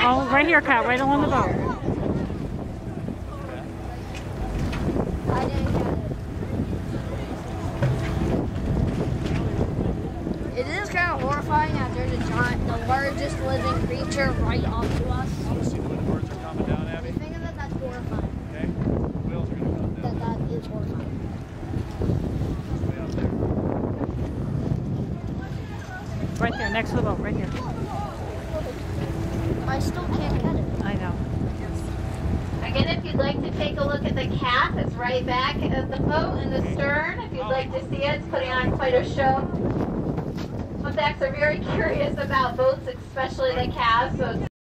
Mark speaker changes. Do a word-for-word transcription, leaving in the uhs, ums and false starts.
Speaker 1: Oh, right here, Kat, right along the boat.
Speaker 2: I didn't get it. It is kind of horrifying that there's a giant, the largest living creature right up to us.
Speaker 3: You see the way the birds are coming down, Abby?
Speaker 2: You think of it, that's horrifying.
Speaker 3: Okay? The whales are going to come down.
Speaker 2: That, that is horrifying.
Speaker 3: Way up there.
Speaker 1: Right there, next to the boat, right here.
Speaker 2: I still can't get it.
Speaker 1: I know.
Speaker 4: Again, if you'd like to take a look at the calf, it's right back at the boat in the stern. If you'd like to see it, it's putting on quite a show. Swim decks are very curious about boats, especially the calves, so it's